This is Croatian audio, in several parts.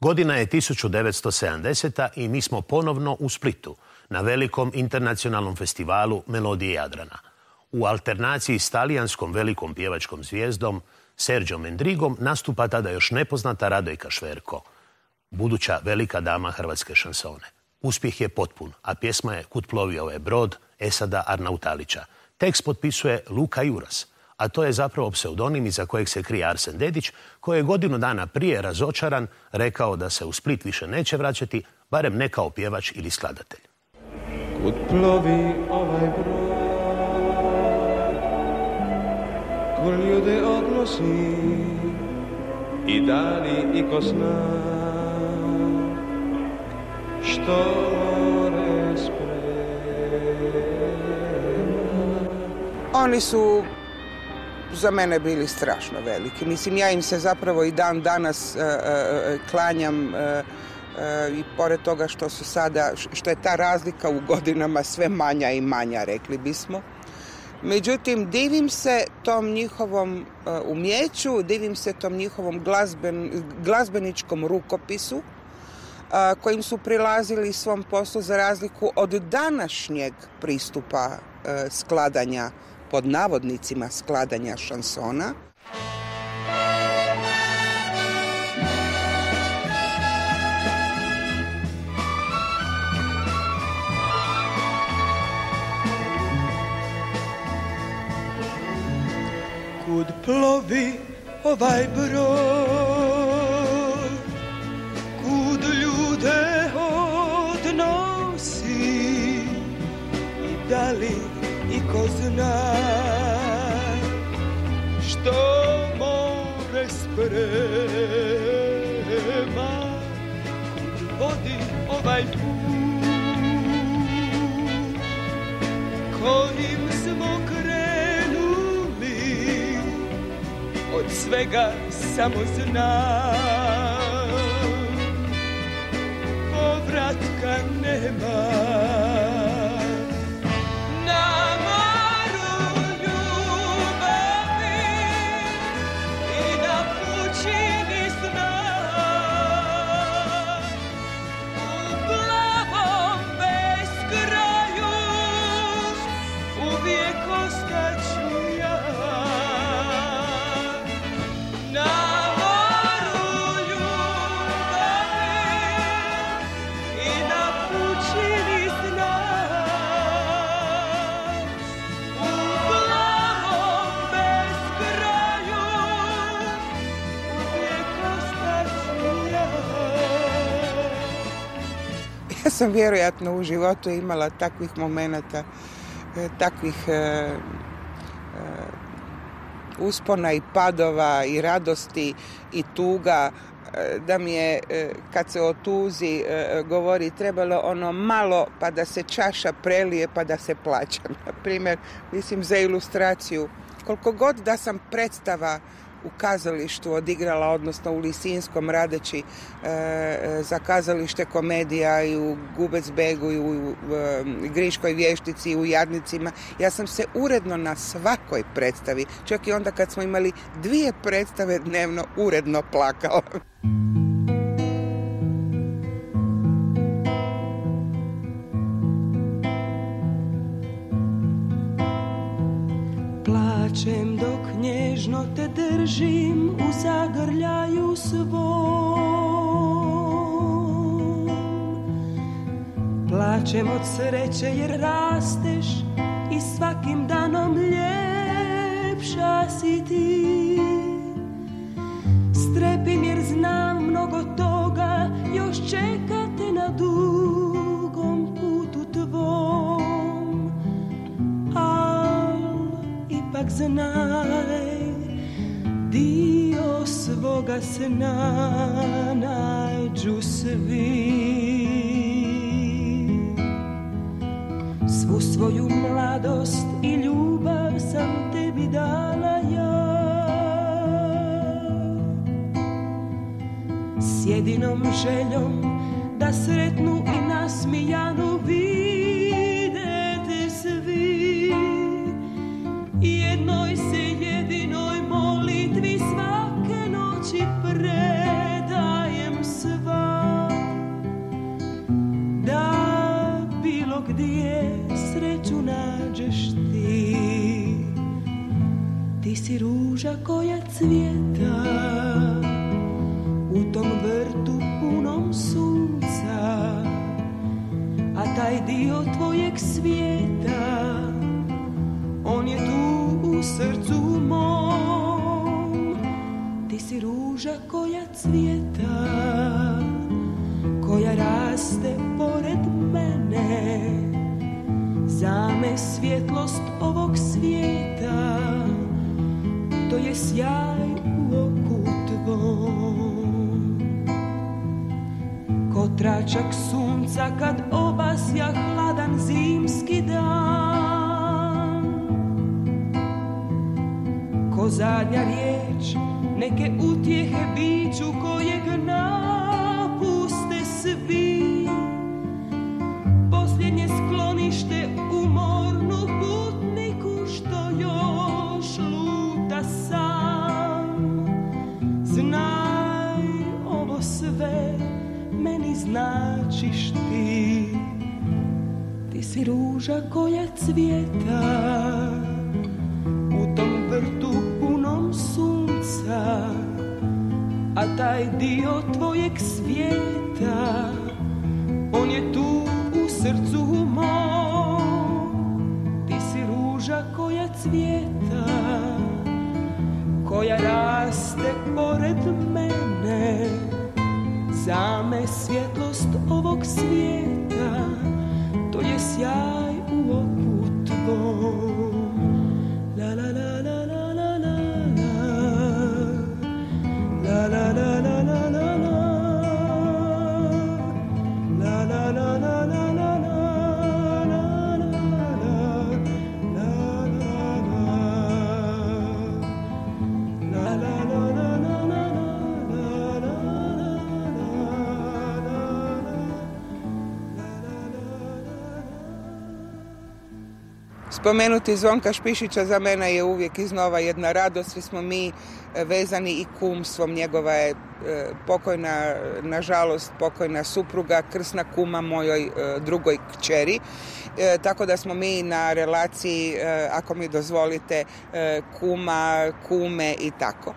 Godina je 1970. i mi smo ponovno u Splitu, na velikom internacionalnom festivalu Melodije Jadrana. U alternaciji s talijanskom velikom pjevačkom zvijezdom Serđom Endrigom nastupa tada još nepoznata Radojka Šverko, buduća velika dama hrvatske šansone. Uspjeh je potpun, a pjesma je Kud plovi ovaj brod Esada Arnautalića. Tekst potpisuje Luka Juras, a to je zapravo pseudonim iza kojeg se krije Arsen Dedić, koji je godinu dana prije razočaran rekao da se u Split više neće vraćati, barem ne kao pjevač ili skladatelj. Kud plovi ovaj brod, ko ljude odnosi i dani i ko sna, što more sprema. Oni su za mene bili strašno veliki. Mislim, ja im se zapravo i dan danas klanjam i pored toga što su sada, što je ta razlika u godinama sve manja i manja, rekli bismo. Međutim, divim se tom njihovom umjeću, divim se tom njihovom glazbeničkom rukopisu kojim su prilazili svom poslu za razliku od današnjeg pristupa skladanja, pod navodnicima skladanja šansona. Kud plovi ovaj brod, kud ljude odnosi i da li i ko zna što more sprema, kud vodi ovaj put kojim smo krenuli, od svega samo znam, povratka nema. Ja sam vjerojatno u životu imala takvih momenata, takvih uspona i padova i radosti i tuga, da mi je, kad se o tuzi govori, trebalo ono malo pa da se čaša prelije pa da se plaća. Na primjer, mislim za ilustraciju, koliko god da sam predstava u kazalištu odigrala, odnosno u Lisinskom radeći za kazalište komedija i u Gubecbegu i u Griškoj vještici i u Jadnicima. Ja sam se uredno na svakoj predstavi, čak i onda kad smo imali 2 predstave dnevno, uredno plakala. Plačem dok nježno te držim u zagrljaju svom. Plačem od sreće jer rasteš i svakim danom ljepša si ti. Strepim jer znam mnogo toga još čeka te na dugom putu tvom. Ipak znaj, dio svoga sna nađu svi. Svu svoju mladost i ljubav sam tebi dala ja, s jedinom željom da sretnu i nasmijanu videte svi. Jednoj se jedinoj molitvi svake noći predajem sva. gdje sreću nađeš ti. Ti si ruža koja cvjeta u tom vrtu punom sunca, a taj dio tvojeg svijeta, on je tu u srcu mom. Ti si ruža koja cvjeta, koja raste pored mene, za me svjetlost ovog svijeta, to je sjaj u oku tvom. Ko tračak sunca kad obasja hladan zimski dan, ko zadnja riječ neke utjehe biću kojeg napuste svi, posljednje sklonište umornu putniku što još luta sam. Znaj, ovo sve meni značiš ti. Ti si ruža koja cvjeta u tom vrtu punom sunca, a taj dio tvojeg svijeta, on je tu u srcu mom. Ti si ruža koja cvjeta, koja raste pored mene, za me svjetlost ovog svijeta, to je sjaj u oku tvom. La la la la la la la, la la la la la la la, la la la la la la la. Spomenuti Zvonka Špišića za mene je uvijek iznova jedna radost. Svi smo mi vezani i kumstvom. Njegova je pokojna, nažalost, pokojna supruga, krsna kuma mojoj drugoj kćeri. Tako da smo mi na relaciji, ako mi dozvolite, kuma, kume i tako.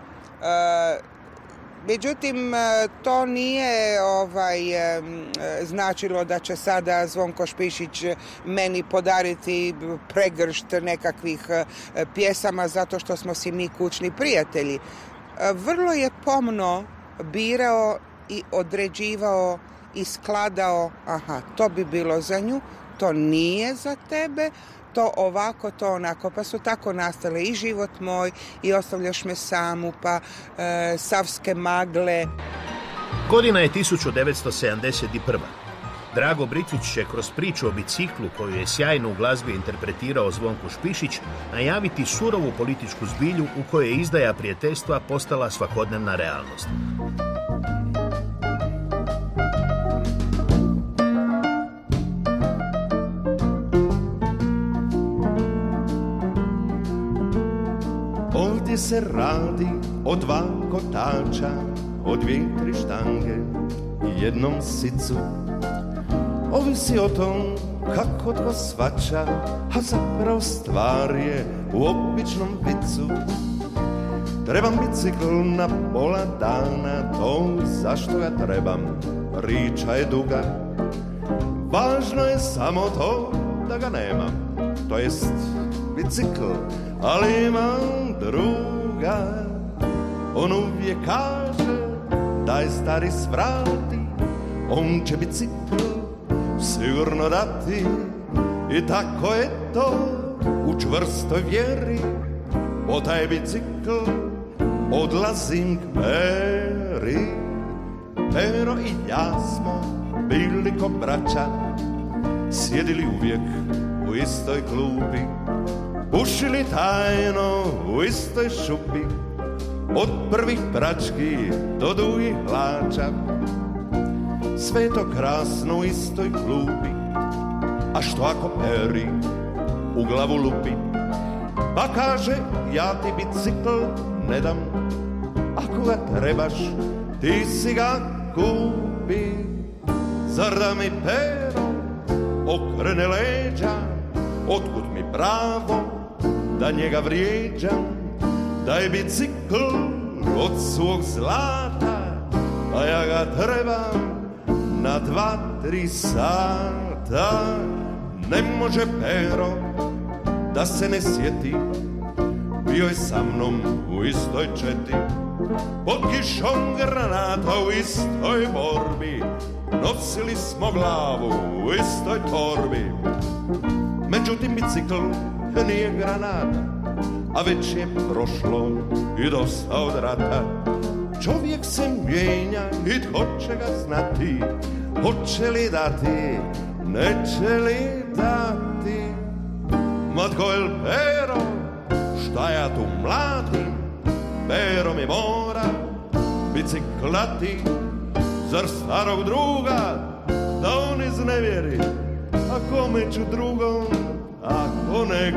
Međutim, to nije značilo da će sada Zvonko Špišić meni podariti pregršt nekakvih pjesama zato što smo si mi kućni prijatelji. Vrlo je pomno birao i određivao i skladao, aha, to bi bilo za nju, to nije za tebe, to ovako, to onako, pa su tako nastale i Život moj, i Ostavljaš me samu, pa Savske magle. Godina je 1971. Drago Bricić će kroz priču o biciklu, koju je sjajno u glazbi interpretirao Zvonko Špišić, najaviti surovu političku zbilju u kojoj je izdaja prijateljstva postala svakodnevna realnost. Ovdje se radi o 2 kotača, o 2-3 štange i jednom sicu. Ovisi o tom kako tko svača, a zapravo stvar je u običnom vicu. Trebam bicikl na pola dana, to zašto ga trebam, priča je duga. Važno je samo to da ga nemam, to jest bicikl, ali imam druga. On uvijek kaže, daj stari svrati, on će bicikl sigurno dati. I tako je to u čvrstoj vjeri, po taj bicikl odlazim k Peri. Pero i ja smo bili ko braća, sjedili uvijek u istoj klupi, pušili tajno u istoj šupi, od prvih prački do dugih hlača. Sve to krasno u istoj klupi, a što ako Peri u glavu lupi, pa kaže ja ti bicikl ne dam, ako ga trebaš ti si ga kupi. Zar da mi Pero okrene leđa, otkud mi pravo da njega vrijeđam, da je bicikl od svog zlata, a ja ga trebam na 2-3 sata. Ne može Pero da se ne sjeti, bio je sa mnom u istoj četi, pod kišom granata u istoj borbi, nosili smo glavu u istoj torbi. Međutim, bicikl nije granata, a već je prošlo i dosta od rata. Čovjek se mijenja i tko će ga znati, hoće li dati, neće li dati. Ma tko je Pero, šta ja tu mladim, Pero mi mora biciklati. Zar starog druga da on iznevjeri, a kome ću drugom, ako nek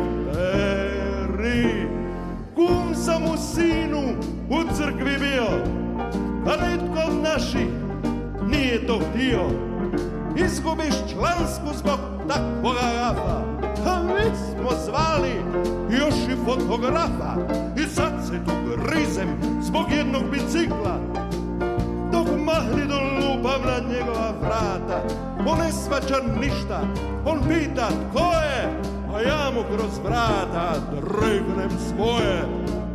Peri. Kum sam u Sinu u crkvi bio, a netko od naših nije to htio. Izgubiš člansku zbog takvoga gafa, a mi smo zvali još i fotografa. I sad se tu grizem zbog jednog bicikla, dok mahni do lupam na njegova vrata. On ne svađa ništa, on pita tko je, a ja mu kroz vrata drgnem svoje.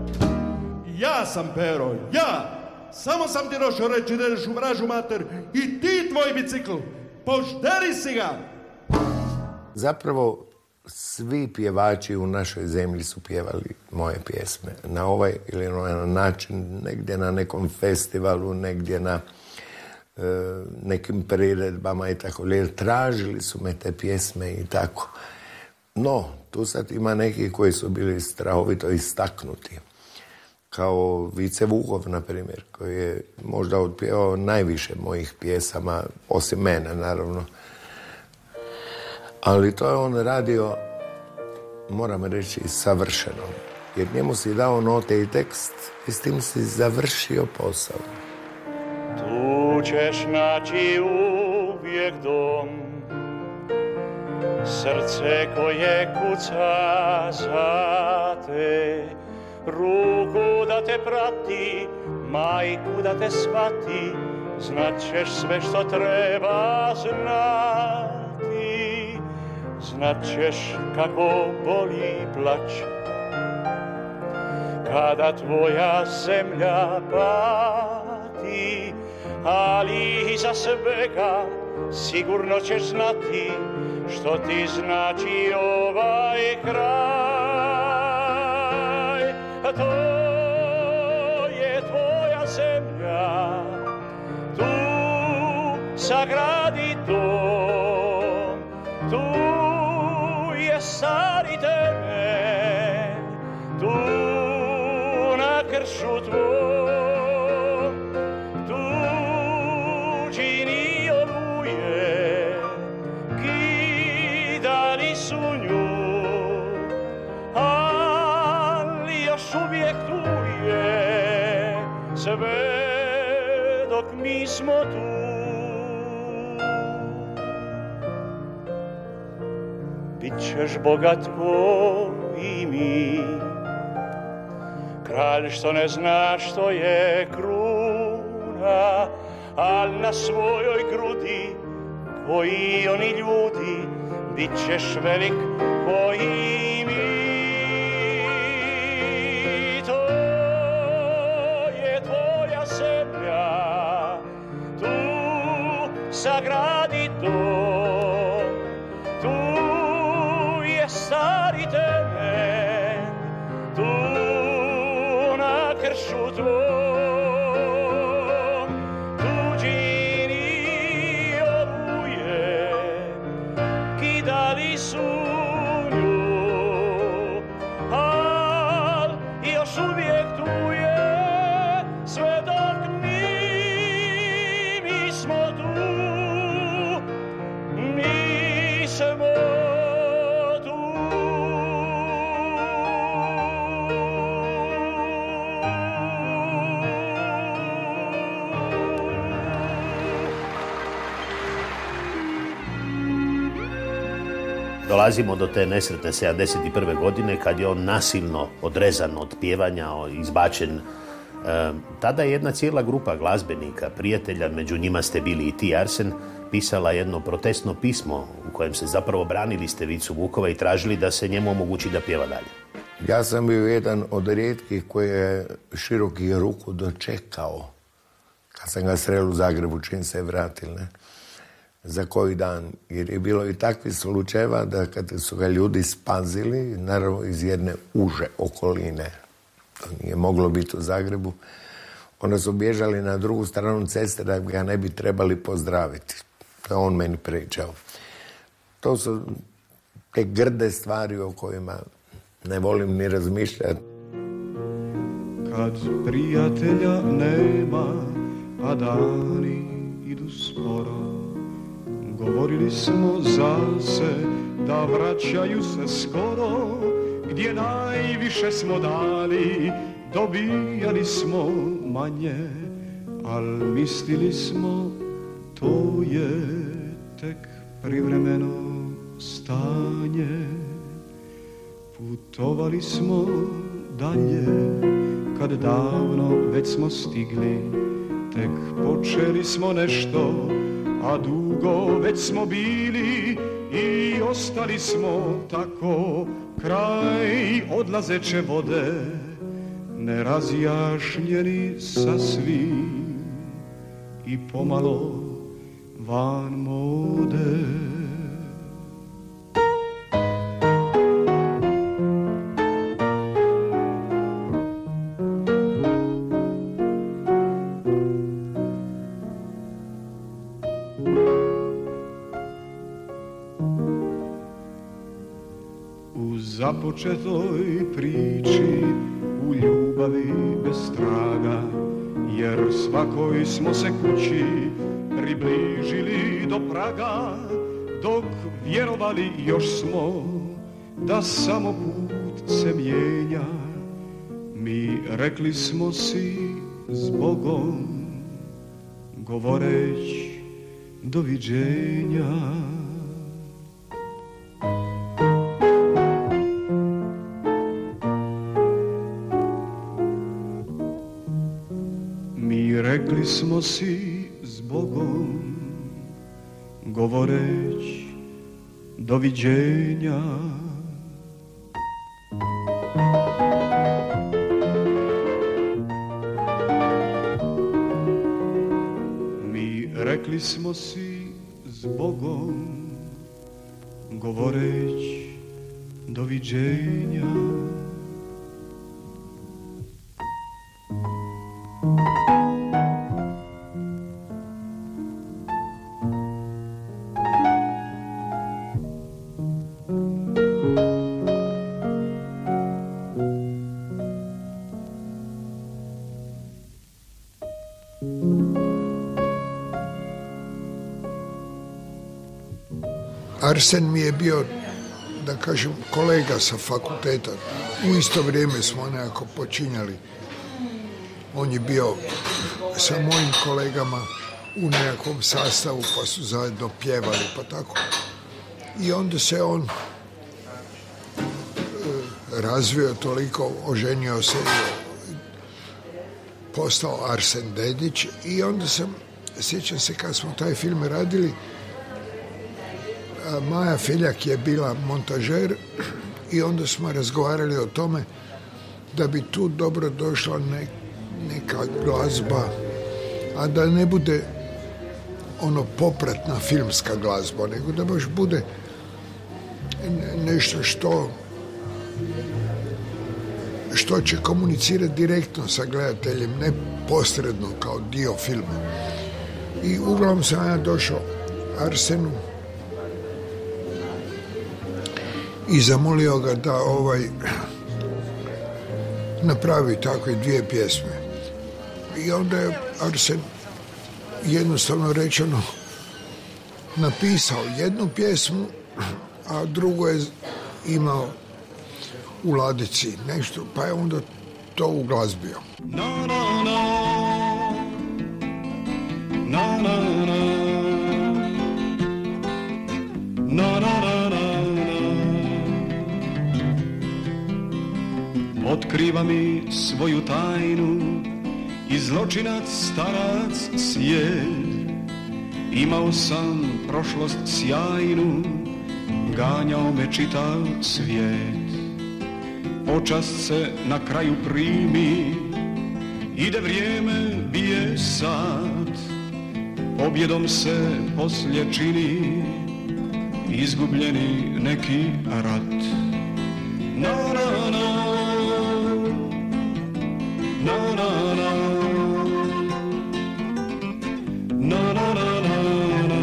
Ja sam Pero, ja, samo sam ti došao reći da ideš u vražu mater i ti tvoj bicikl, požderi si ga. Zapravo svi pjevači u našoj zemlji su pjevali moje pjesme na ovaj ili onaj način, negdje na nekom festivalu, negdje na nekim priredbama i tako. Tražili su me te pjesme i tako. No, tu sad ima neki koji su bili strahovito istaknuti. Kao Vice Vuhov, na primjer, koji je možda otpjevao najviše mojih pjesama, osim mene, naravno. Ali to je on radio, moram reći, savršeno. Jer njemu si dao note i tekst i s tim si završio posao. Tu ćeš naći uvijek dom, srce koje kuca za te, ruku da te prati, majku da te shvati, znat ćeš sve što treba znati. Znat ćeš kako boli plać kada tvoja zemlja pati, ali iza svega sigurno ćeš znati što ti znači ovaj kraj. To je tvoja zemlja, tu sagradi dom, tu je stari temelj, tu na kršu tvoj, tu čini oluje, kidali su nju, ali još uvijek tu je, sve dok mi smo tu. Bićeš bogat ko i mi, kralj što ne zna što je kruna, al na svojoj grudi koji oni ljudi, bit ćeš velik ko i mi. To je tvoja zemlja, tu sagradi dom, tu je stari temelj, tu na kršu tvoj, tuđini oluje, kidali su nju, al još uvijek tu je, sve dok mi smo tu, mi smo tu. dolazimo do te nesretne 71. godine kad je on nasilno odrezan od pjevanja, izbačen. Tada je jedna cijela grupa glazbenika, prijatelja, među njima ste bili i ti, Arsen, pisala jedno protestno pismo u kojem se zapravo branili ste Vicu Vukova i tražili da se njemu omogući da pjeva dalje. Ja sam bio jedan od rijetkih koji je širokih ruku dočekao kad sam ga sreo u Zagrebu, čim se je vratil, ne? Za koji dan. Jer je bilo i takvih slučajeva da kad su ga ljudi spazili, naravno iz jedne uže okoline, to nije moglo biti u Zagrebu, onda su bježali na drugu stranu ceste da ga ne bi trebali pozdraviti. To je on meni pričao. To su te grde stvari o kojima ne volim ni razmišljati. Kad prijatelja nema, a dani idu sporo, govorili smo za se da vraćaju se skoro, gdje najviše smo dali, dobijali smo manje, al mislili smo to je tek privremeno stanje. Putovali smo dalje, kad davno već smo stigli, tek počeli smo nešto, a dugo već smo bili i ostali smo tako kraj odlazeće vode, nerazjašnjeni sasvim i pomalo van mode. Započetoj priči u ljubavi bez traga, jer svakoj smo se kući približili do praga, dok vjerovali još smo da samo put se mijenja. Mi rekli smo si s Bogom, govoreć doviđenja. Rekli smo si s Bogom, govoreć doviđenja. Mi rekli smo si s Bogom, govoreć doviđenja. Arsen mi je bio, da kažem, kolega sa fakulteta. U isto vrijeme smo nekako počinjali. On je bio sa mojim kolegama u nekakvom sastavu, pa su zajedno pjevali, pa tako. I onda se on razvio toliko, oženio se i postao Arsen Dedić. I onda sjećam se kad smo taj film radili, Maja Filjak je bila montažer i onda smo razgovarali o tome da bi tu dobro došla neka glazba, a da ne bude ono popratna filmska glazba, nego da baš bude nešto što će komunicirati direktno sa gledateljem, ne posredno kao dio filma. I uglavnom sam ja došao Arsenu i zamolio ga da napravi takve dvije pjesme. I onda je Arsen jednostavno rečeno napisao jednu pjesmu, a drugo je imao u ladici nešto, pa je onda to uglazbio. No, no, no. No, no, no. No, no, no, no, no. otkriva mi svoju tajnu i zločinac starac svijet. Imao sam prošlost sjajnu, ganjao me čitav svijet. Počast se na kraju primi, ide vrijeme, bije sat, pobjedom se poslije čini izgubljeni neki rat. Na na na, na na na, na na na na.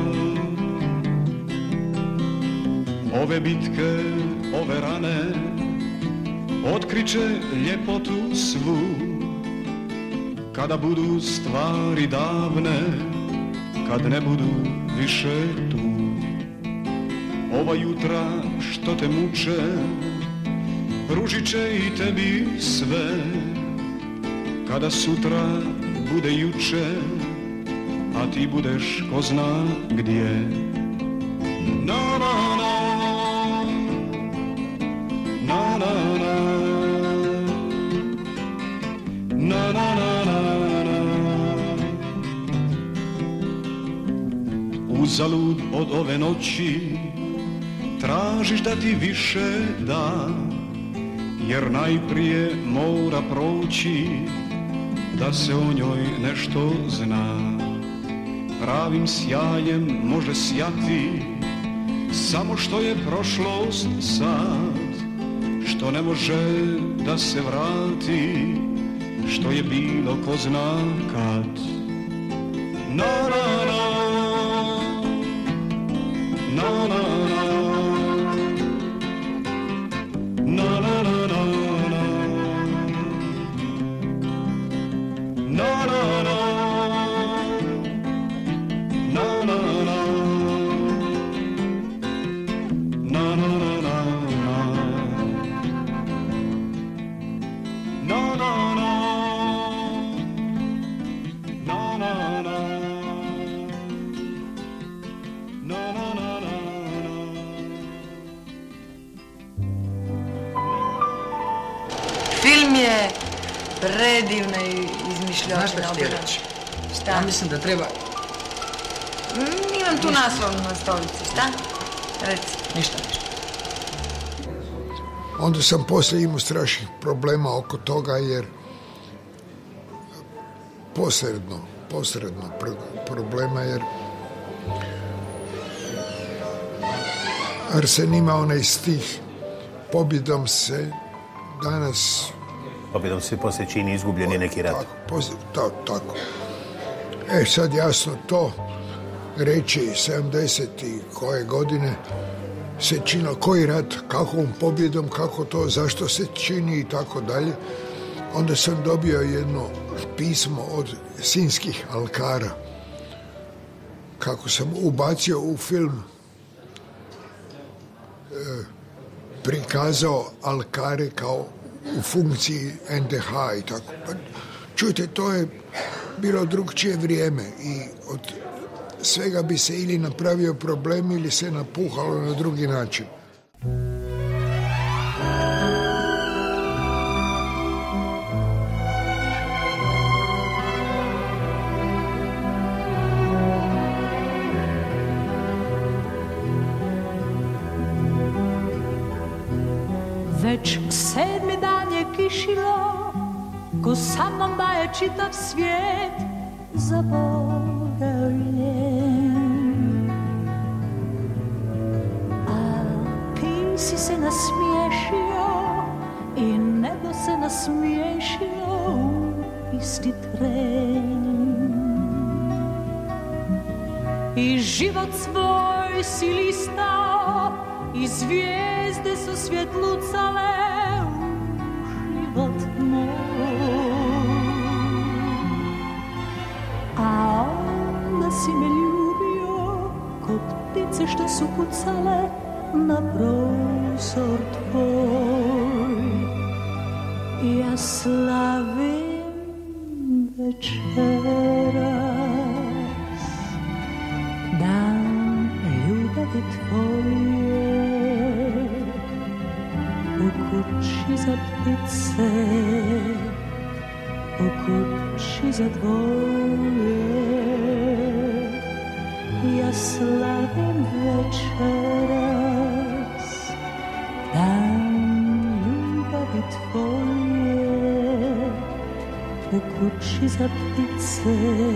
Ove bitke, ove rane otkriće ljepotu svu, kada budu stvari davne, kad ne budu više tu. Ova jutra što te muče, pružit će i tebi sve, kada sutra bude juče, a ti budeš ko zna gdje. Na na na, na na na, na na na na. Uzalud od ove noći tražiš da ti više da, jer najprije mora proći da se o njoj nešto zna. Pravim sjajem može sjati samo što je prošlost sad, što ne može da se vrati, što je bilo ko zna kad. Na na na, na na na, na na na na, na na na, na na na, na na na na, na na na. Film je predivna i izmišljotina. Znaš šta ću ti reći? Šta? Ja mislim da treba... Imam tu naslov na stolici, šta? Reci. Ništa. Onda sam poslije imao strašnih problema oko toga jer posredno problema jer Arsen ima onaj stih: pobjedom se danas... Pobjedom se poslije čini izgubljeni neki rat. Tako. Sad jasno to reći 70 i koje godine se činilo, koji rat, kakvom pobjedom, kako to, zašto se čini i tako dalje. Onda sam dobio jedno pismo od sinjskih alkara, kako sam ubacio u film, prikazao alkare kao u funkciji NDH i tako. Pa, čujte, to je bilo drugčije vrijeme i od svega bi se ili napravio problem ili se napuhalo na drugi način. Već 7. dan je kišilo, ko sa mnom da je čitav svijet zaboravljen. A ti si se nasmiješio i nebo se nasmiješio u isti tren. I život svoj si listao i zvijezde su svjetlucale u život moj. A onda si me ljubio ko ptice što su kucale na prozor tvoj. Ja slavim večeras dan ljubavi tvoje u kući za ptice, u kući za dvoje. Ja slavim večeras dan ljubavi tvoje, u kući za ptice,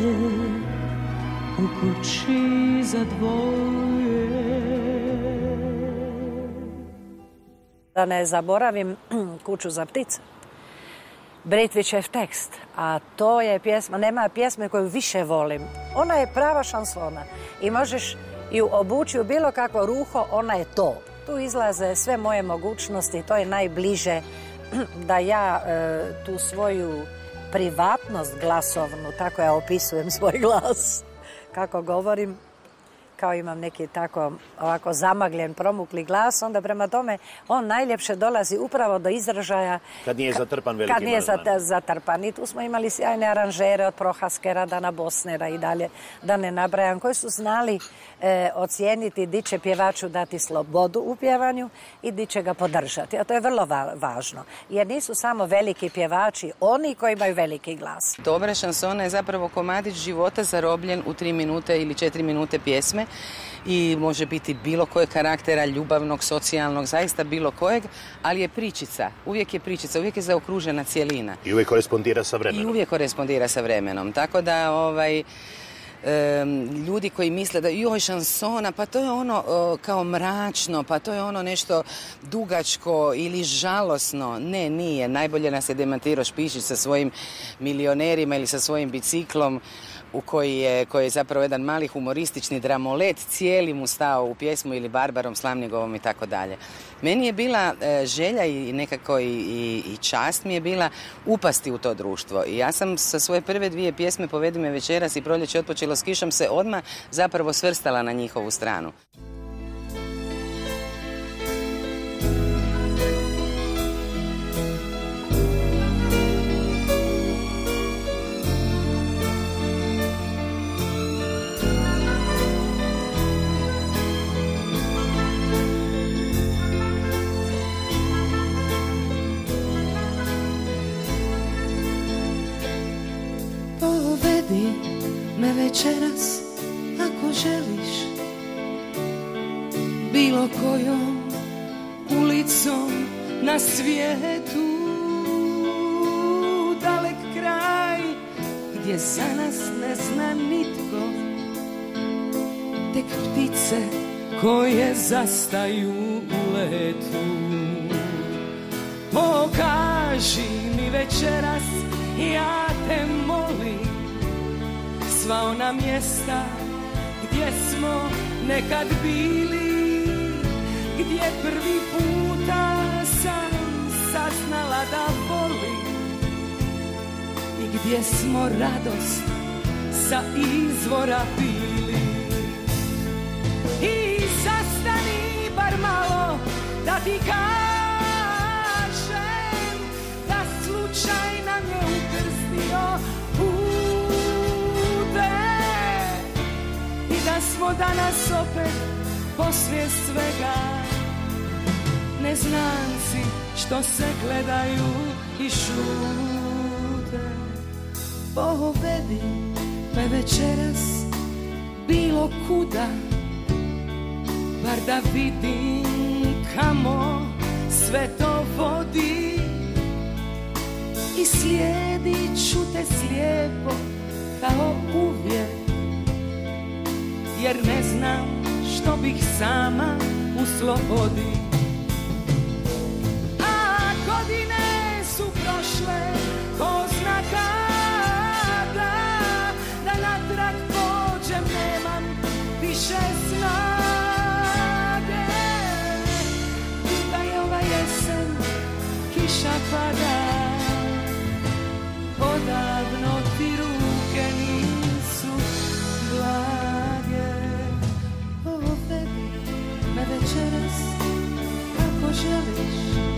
u kući za dvoje. Da ne zaboravim Kuću za ptice. Britvićev tekst, a to je pjesma, nema pjesme koju više volim. Ona je prava šansona i možeš ju obući u bilo kakvo ruho, ona je to. Tu izlaze sve moje mogućnosti, to je najbliže da ja tu svoju privatnost glasovnu, tako ja opisujem svoj glas, kako govorim, kao imam neki tako ovako zamagljen, promukli glas, onda prema tome on najljepše dolazi upravo do izražaja kad nije zatrpan velikim aranžmanom. Kad nije zatrpan. I tu smo imali sjajne aranžere od Prohaskera, Dana Bosnera i dalje, da ne nabrajam, koji su znali ocijeniti di će pjevaču dati slobodu u pjevanju i di će ga podržati. A to je vrlo važno. Jer nisu samo veliki pjevači, oni koji imaju veliki glas. Dobra šansona je zapravo komadić života zarobljen u 3 minute ili 4 minute pjesme i može biti bilo kojeg karaktera, ljubavnog, socijalnog, zaista bilo kojeg, ali je pričica, uvijek je zaokružena cijelina. I uvijek korespondira sa vremenom. Tako da ljudi koji misle da joj šansona, pa to je ono kao mračno, pa to je ono nešto dugačko ili žalosno. Ne, nije. Najbolje nas je demantirao Špišić sa svojim Milionerima ili sa svojim Biciklom, u koji je zapravo jedan mali humoristični dramolet, cijeli mu stao u pjesmu, ili Barbarom Slamnigovom i tako dalje. Meni je bila želja i nekako i čast mi je bila upasti u to društvo. I ja sam sa svoje prve 2 pjesme Povedi me večeras i Proljeće otpočelo s kišom se odmah zapravo svrstala na njihovu stranu. Povedi me večeras ako želiš, bilo kojom ulicom na svijetu, dalek kraj gdje za nas ne zna nitko, tek ptice koje zastaju u letu. Pokaži mi večeras, ja te molim, sva ona mjesta gdje smo nekad bili, gdje prvi puta sam saznala da volim i gdje smo radost sa izvora pili. I zastani bar malo da ti kažem da slučaj nam je ukrstio pute i da smo danas opet poslije svega neznanci što se gledaju i šute. Povedi me večeras bilo kuda, bar da vidim kamo sve to vodi, i slijedit ću te slijepo kao uvijek, jer ne znam što bih sama u slobodi. A godine su prošle, ko zna kada, da natrag pođem nemam više snage. Da je ova jesen, kiša pada, odavno ti ruke nisu blage. Povedi me večeras ako želiš,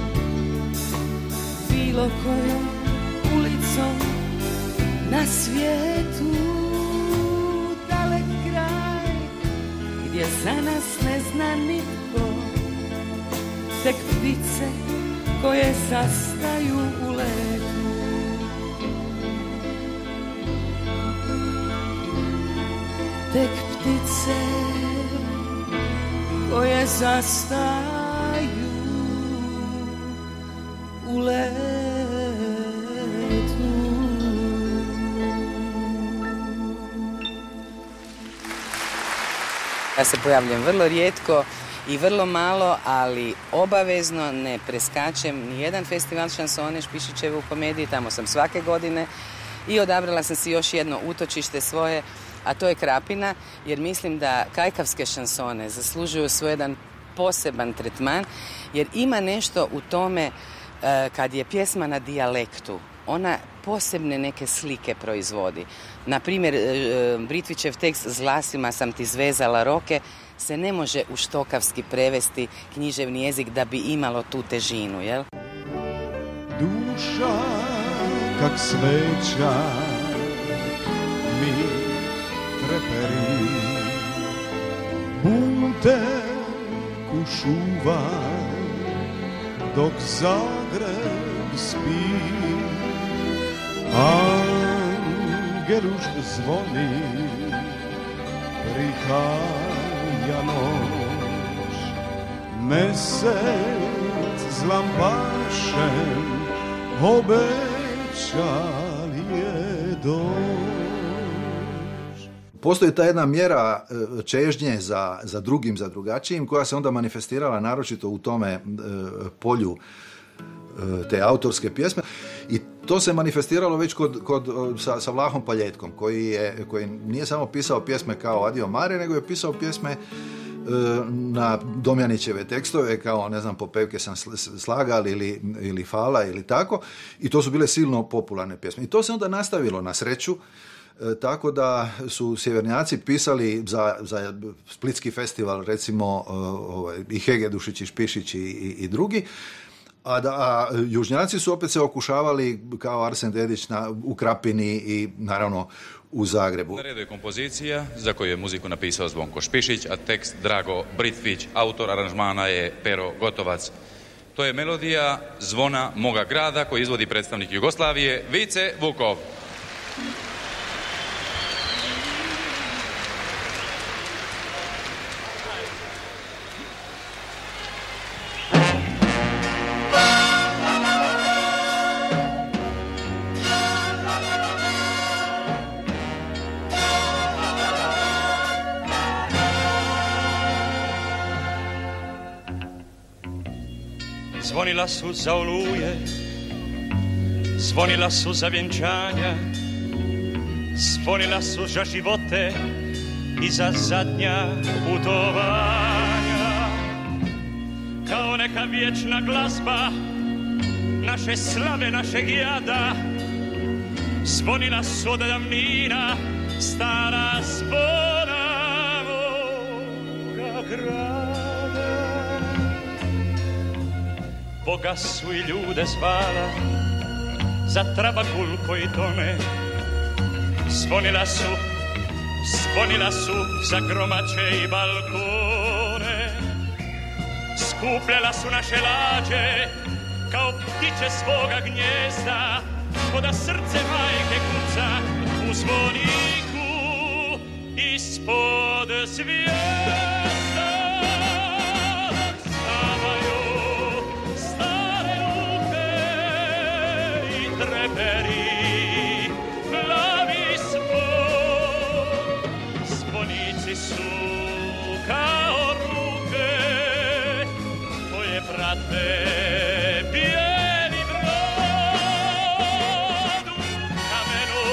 bilo kojom ulicom na svijetu, dalek kraj gdje za nas ne zna nitko, tek ptice koje zastaju u letu. Tek ptice koje zastaju u letu. Ja se pojavljam vrlo rijetko i vrlo malo, ali obavezno ne preskačem ni jedan festival šansone Špišićeve u komediji, tamo sam svake godine i odabrala sam si još jedno utočište svoje, a to je Krapina, jer mislim da kajkavske šansone zaslužuju svoj jedan poseban tretman, jer ima nešto u tome kad je pjesma na dijalektu, ona posebne neke slike proizvodi. Na primjer, Britvićev tekst "S vlasima sam ti zvezala roke" se ne može u štokavski prevesti književni jezik da bi imalo tu težinu, jel? Duša kak sveća mi treperi, bunte kušuvaj dok Zagreb spi. Angeluš zvoni, prihaja noć, mesec s lampašem obećal je doć. Postoji ta jedna mjera čežnje za drugim, za drugačijim, koja se onda manifestirala naročito u tome polju te autorske pjesme. I to se manifestiralo već sa Vlahom Paljetkom, koji nije samo pisao pjesme kao Adio Mare, nego je pisao pjesme na Domjanićeve tekstove, kao, ne znam, Popevke sam slagal ili Fala ili tako. I to su bile silno popularne pjesme. I to se onda nastavilo, na sreću, tako da su sjevernjaci pisali za Splitski festival, recimo, i Hegedušić i Špišić i drugi. A južnjaci su opet se okušavali kao Arsen Dedić u Krapini i naravno u Zagrebu. Na redu je kompozicija za koju je muziku napisao Zvonko Špišić, a tekst Drago Britvić, autor aranžmana je Pero Gotovac. To je melodija Zvona moga grada koji izvodi predstavnik Jugoslavije Vice Vukov. Zvonila su za oluje, zvonila su za vjenčanja, zvonila su za živote i za zadnja putovanja. Kao neka vječna glazba naše slave, našeg jada, zvonila su od davnina stara zvona moga grada. Boga su i ljude zvala za trabakul koji tone. Zvonila su za gromače i balkone. Skupljala su naše lađe kao ptiće svoga gnjezda, ko da srce majke kuca u zvoniku ispod zvijezda. Treperi, plavi svoj, zvonici su kao ruke koje prate bijeli brod. U kamenu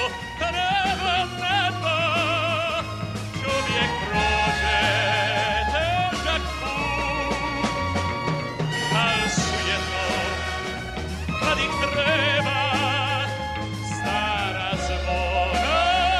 neba čovjek prođe težak put, al sujetno kad ih treba stara zvona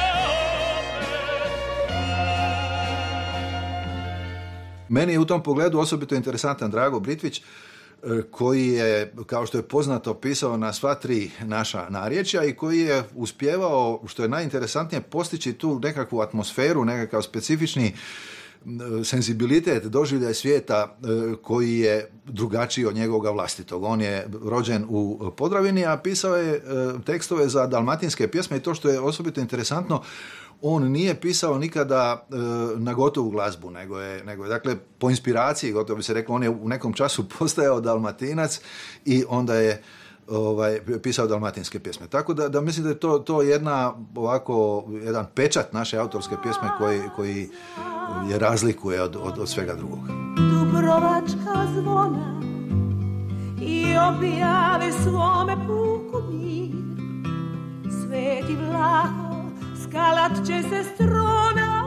Meni je u tom pogledu osobito interesantan Drago Britvić, koji je, kao što je poznato, pisao na sva tri naša narječja i koji je uspjevao, što je najinteresantnije, postići tu nekakvu atmosferu, nekakav specifični senzibilitet doživljaj svijeta koji je drugačiji od njegovoga vlastitog. On je rođen u Podravini, a pisao je tekstove za dalmatinske pjesme i to što je osobito interesantno, on nije pisao nikada na gotovu glazbu, nego je dakle po inspiraciji, gotovo bi se reklo, on je u nekom času postajao Dalmatinac i onda je pisao dalmatinske pjesme. Tako da mislim da je to jedan pečat naše autorske pjesme koji je razlikuje od svega drugog. Dubrovačka zvona i objave svome puku mir. Sveti Vlaho skalat će se strona,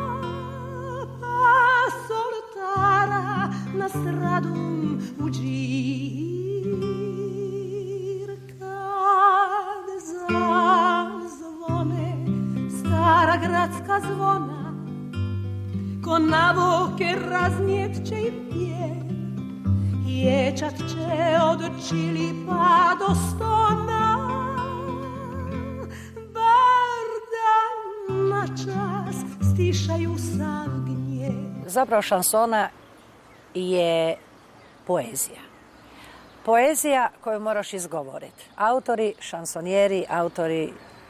pa soltara na stradum u džir. Kad zazvone stara gradska zvona, ko navoke raznijet će i pjev, ječat će od Čili pa do Stona, bar da na čas stišaju sav gnjev. Zapravo šansona je poezija. Poezija koju moraš izgovoriti. Autori, šansonijeri, autori,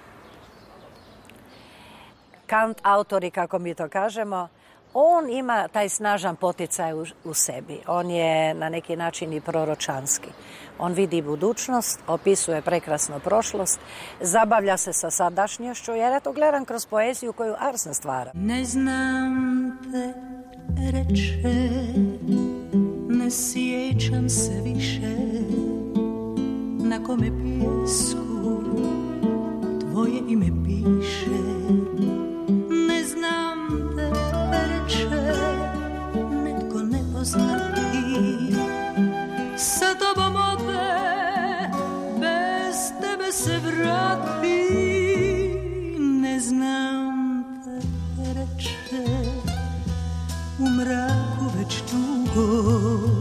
kant autori, kako mi to kažemo, on ima taj snažan poticaj u sebi. On je na neki način i proročanski. On vidi budućnost, opisuje prekrasnu prošlost, zabavlja se sa sadašnjošću, jer ja to gledam kroz poeziju koju Arsen stvara. Ne znam te reče, ne sjećam se više, na kome pjesku tvoje ime piše. Ne znam te reče, netko nepoznati, sa tobom ode, bez tebe se vrati. Ne znam te reče, u mraku već dugo,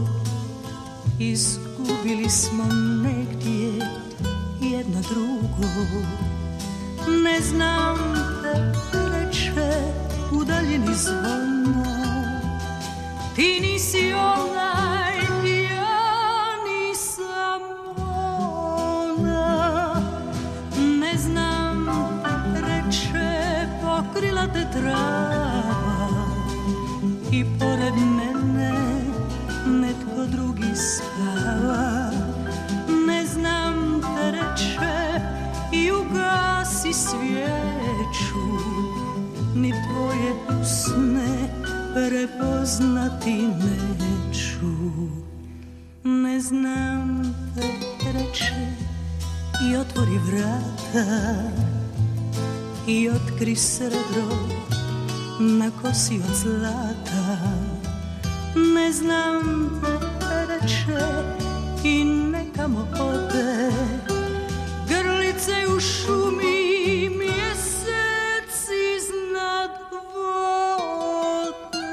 izgubili smo negdje jedno drugo. Ne znam te reče, u daljini zvona, ti nisi onaj, ja nisam ona. Ne znam te reče, pokrila te trava i pored mene netko drugi spava. Ne znam te reče i ugasi svijeću, ni tvoje usne prepoznati neću. Ne znam te reče i otvori vrata i otkri srebro na kosi od zlata. Ne znam te reče i nekamo ode, grlice u šumi, mjesec iznad vode.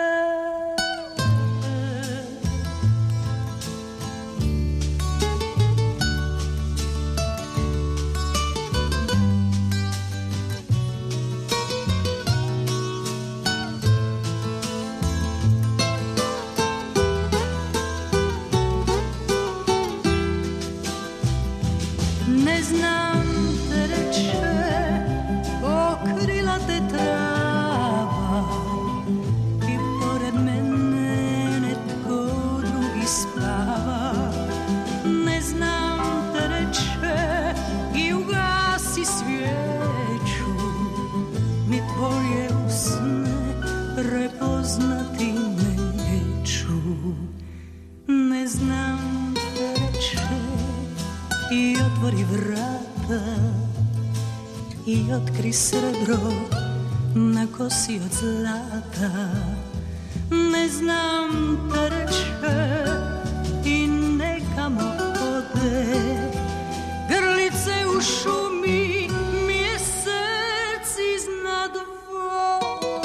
Ne znam te reče, pokrila te trava i pored mene netko drugi spava. Ne znam te reče i ugasi svijeću, ni tvoje usne prepoznati neću. Ne znam te reče i otvori vrata i otkri srebro na kosi od zlata. Ne znam te reče i nekamo ode, grlice u šumi, mjesec iznad vode.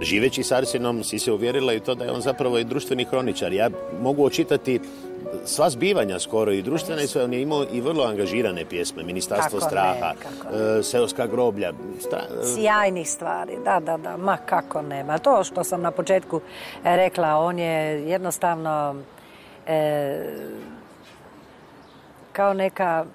živeći s Arsenom si se uvjerila i to da je on zapravo i društveni hroničar. Ja mogu očitati sva zbivanja skoro i društvena i sve. On je imao i vrlo angažirane pjesme. Ministarstvo straha, Seoska groblja. Sjajnih stvari, da, ma kako nema. To što sam na početku rekla, on je jednostavno kao neka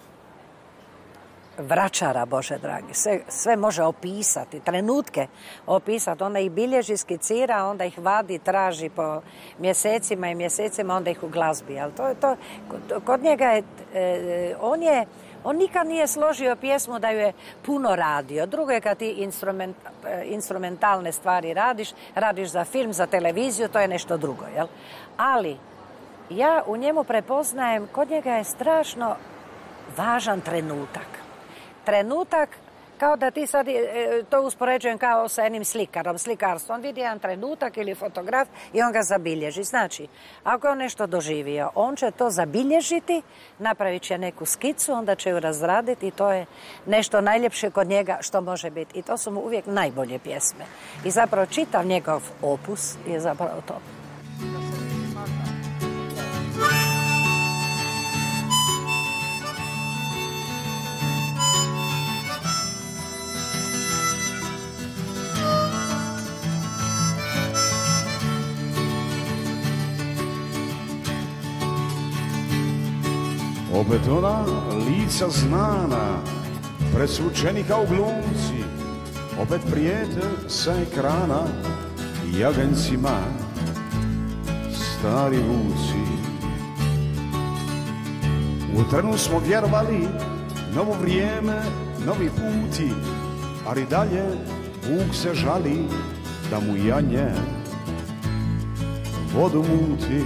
vračara, Bože dragi. Sve može opisati, trenutke opisati. Onda ih bilježi, skicira, onda ih vadi, traži po mjesecima i mjesecima, onda ih u glazbi. Ali to je to. Kod njega je, on nikad nije složio pjesmu da ju je puno radio. Drugo je kad ti instrumentalne stvari radiš za film, za televiziju, to je nešto drugo. Jel? Ali ja u njemu prepoznajem, kod njega je strašno važan trenutak. Trenutak, kao da ti sad to uspoređujem kao sa jednim slikarom, slikarstvo. On vidi jedan trenutak ili fotograf i on ga zabilježi. Znači, ako je on nešto doživio, on će to zabilježiti, napravit će neku skicu, onda će ju razraditi i to je nešto najljepše kod njega što može biti. I to su mu uvijek najbolje pjesme. I zapravo čitav njegov opus je zapravo to. Opet ona lica znana, presvučeni kao glumci, opet prijete sa ekrana jaganjcima stari vuci. U trenu smo vjerovali, novo vrijeme, novi puti, ali dalje vuk se žali da mu janje vodu muti.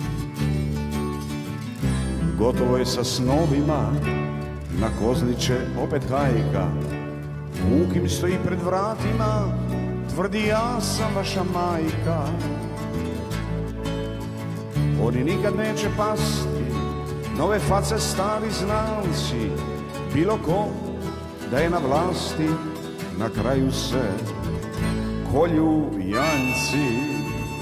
Gotovo je sa snovima, na kozliće opet hajka. Vuk im stoji pred vratima, tvrdi ja sam vaša majka. Oni nikad neće pasti, nove face stari znalci. Bilo ko da je na vlasti, na kraju se kolju janjci.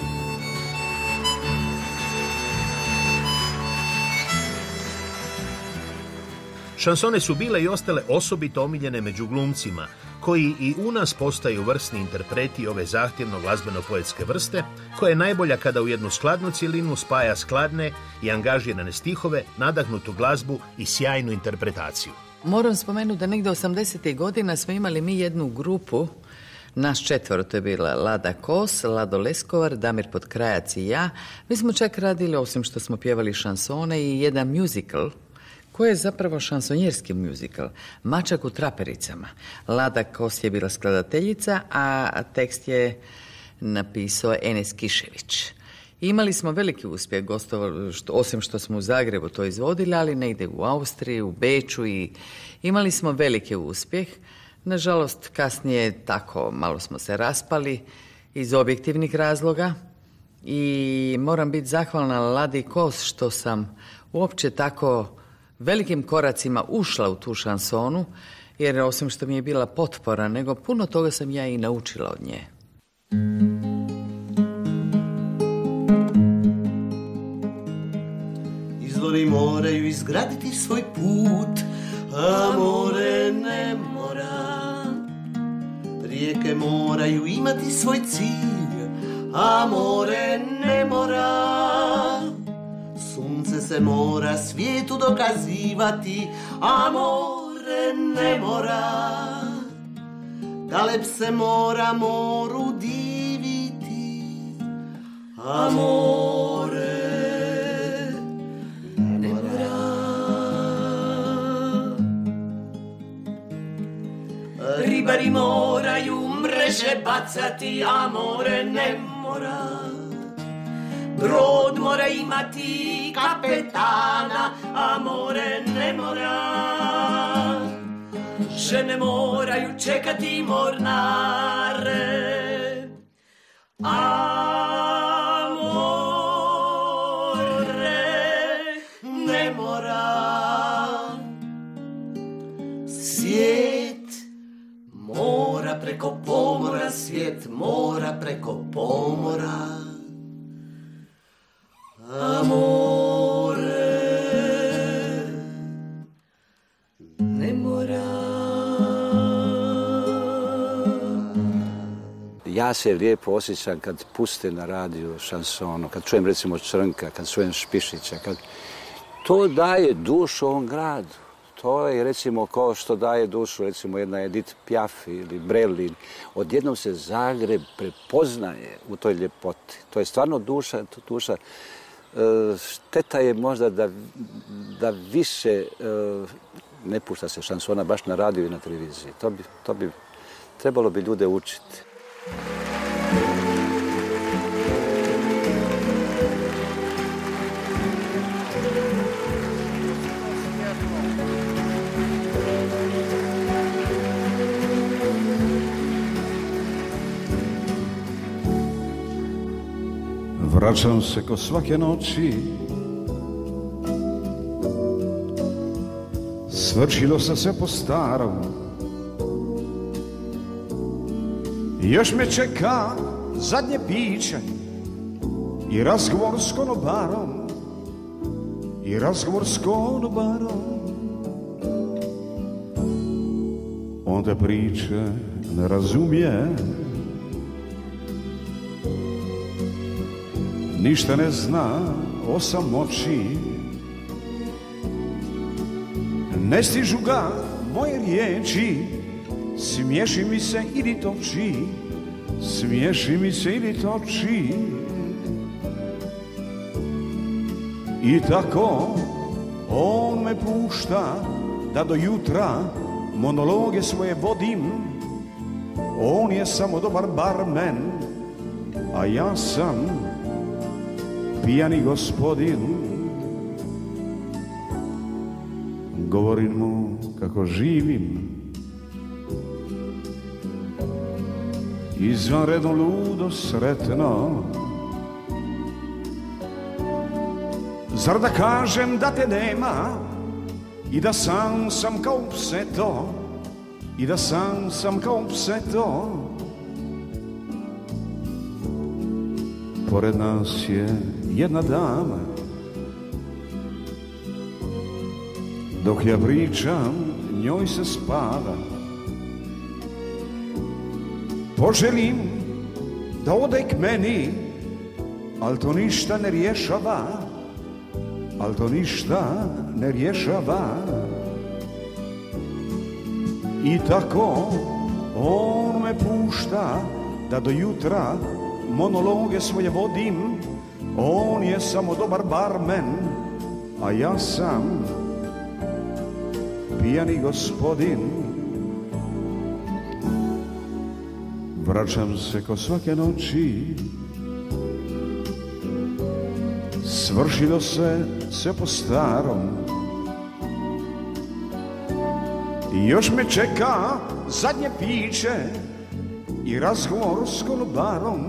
Šansone su bile i ostale osobito omiljene među glumcima, koji i u nas postaju vrsni interpreti ove zahtjevno glazbeno-poetske vrste, koja je najbolja kada u jednu skladnu cjelinu spaja skladne i angažirane stihove, nadahnutu glazbu i sjajnu interpretaciju. Moram spomenuti da negdje 80. godina smo imali mi jednu grupu, nas 4, to je bila Lada Kos, Lado Leskovar, Damir Potkrajac i ja. Mi smo čak radili, osim što smo pjevali šansone, i jedan musical, koji je zapravo šansonjerski muzikal, Mačak u trapericama. Lada Kos je bila skladateljica, a tekst je napisao Enes Kišević. Imali smo veliki uspjeh, osim što smo u Zagrebu to izvodili, ali negdje u Austriji, u Beču, i imali smo veliki uspjeh. Nažalost, kasnije tako malo smo se raspali iz objektivnih razloga i moram biti zahvalna Ladi Kos što sam uopće tako velikim koracima ušla u tu šansonu, jer osim što mi je bila potpora, nego puno toga sam ja i naučila od nje. Izvori moraju izgraditi svoj put, a more ne mora. Rijeke moraju imati svoj cilj, a more ne mora. Sunce se mora svijetu dokazivati, a more ne mora. Galeb se mora moru diviti, a more ne mora. Ribari moraju mreže bacati, a more ne mora. Brod mora imati kapetana, a more ne mora. Žene moraju čekati mornare, a more ne mora. Svijet mora preko pomora svijet mora preko pomora. Amore, ne mora. Ja se lijepo osjećam kad puste na radiju šansonu, kad čujem recimo Crnka, kad čujem Špišića, to daje dušu ovom gradu. To je recimo kao što daje dušu recimo jedna Edith Piaf ili Brelin. Odjednom se Zagreb prepoznaje u toj ljepoti. To je stvarno duša. Šteta je možda da više ne pušta se šansona baš na radiju i na televiziji. Trebalo bi ljude učiti. Vraćam se ko svake noći, svršilo se sve po starom. Još me čeka zadnje piće i razgovor s konobarom, On te priče ne razumije, ništa ne zna o samoći. Ne stižu ga moje riječi, smiješi mi se ili toči. I tako on me pušta da do jutra monologe svoje vodim. On je samo dobar barmen, a ja sam pijani gospodin. Govorim mu kako živim, izvanredno ludo sretno. Zar da kažem da te nema i da sam kao pseto, pored nas je jedna dama, dok ja pričam njoj se spava. Poželim da ode k meni, al to ništa ne rješava. I tako on me pušta da do jutra monologe svoje vodim. On je samo dobar barmen, a ja sam pijani gospodin. Vraćam se ko svake noći, svršilo se sve po starom. I još me čeka zadnje piće i razgovor s konobarom.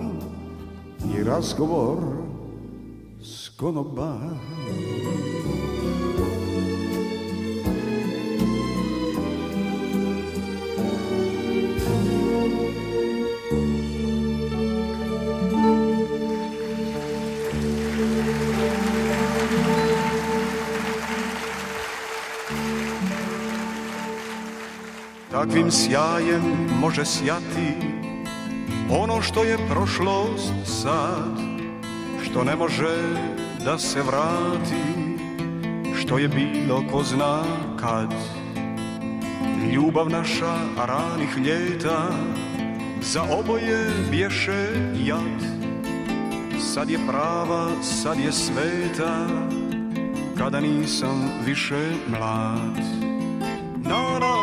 Takvim sjajem može sjati ono što je prošlost sad, što ne može da se vrati, što je bilo ko zna kad. Ljubav naša ranih ljeta za oboje bješe jad. Sad je prava, sad je sveta, kada nisam više mlad. Na, na,